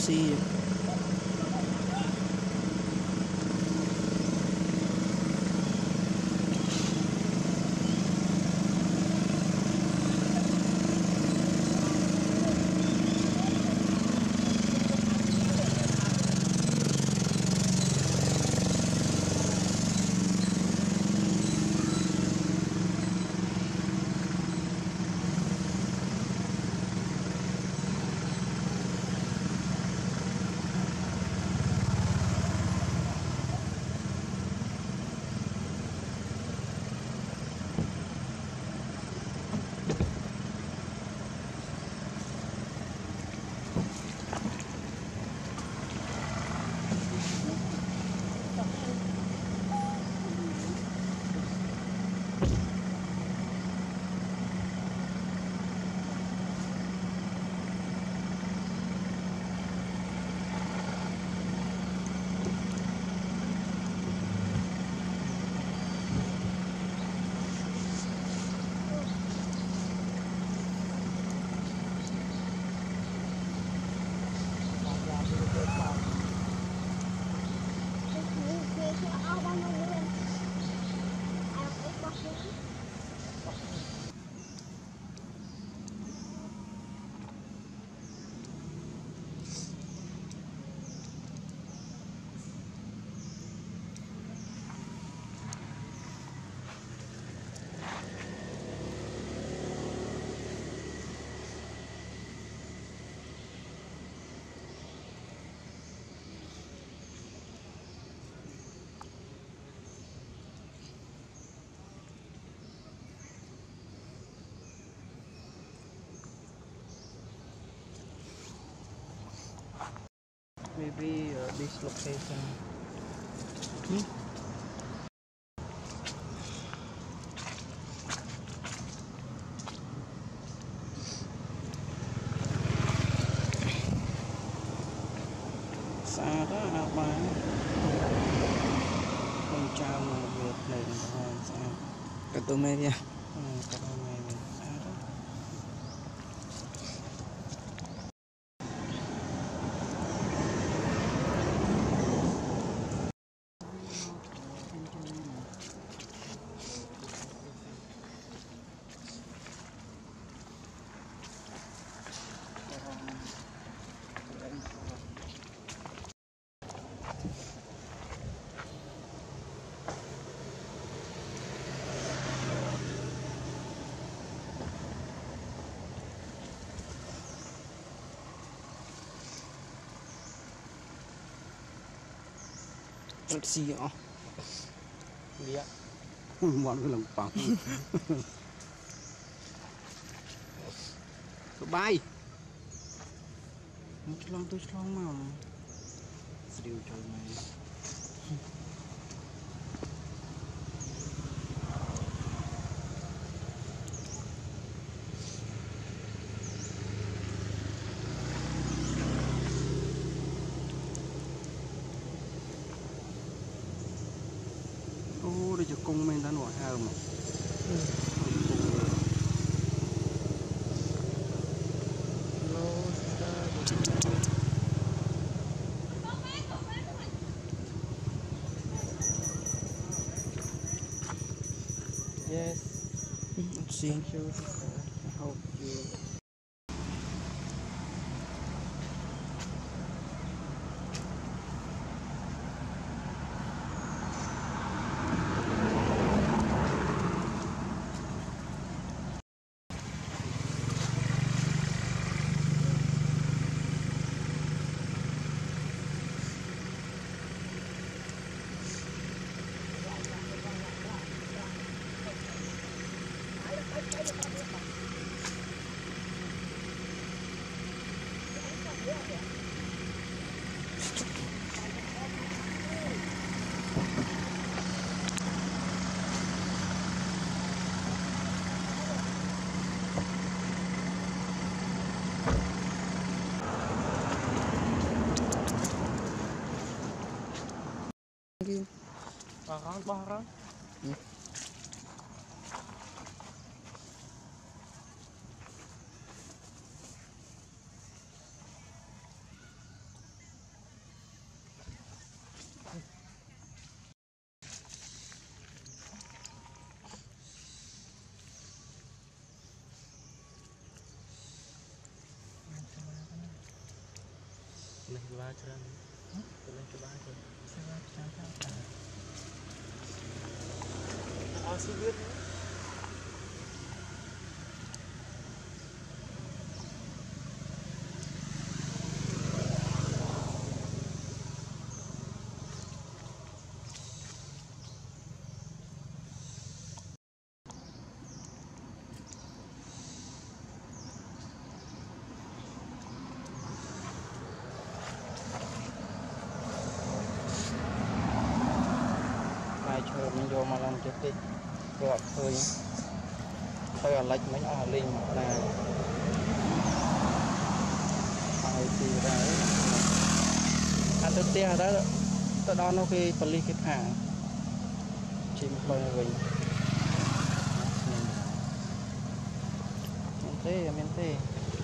xi maybe this location. Xa đó à ba con trao mà Việt này là xa cái tụi mày đi cái tụi mày xa đó taxi ó Dạ. món cái lồng bóng cái bay tôi long mà điều trời này ô đây cho công men đã nổi hao mà Yes. let's see. Thank you, sister. I hope you. Baharan. ba chân lên cho ba chân xin biết mai chờ mình vô mà làm chết đi gọt thôi thôi là lệch mấy ở linh là phải thì đấy ăn tới tia đó tới đó nó khi phần ly cái thả chim coi mình miền tây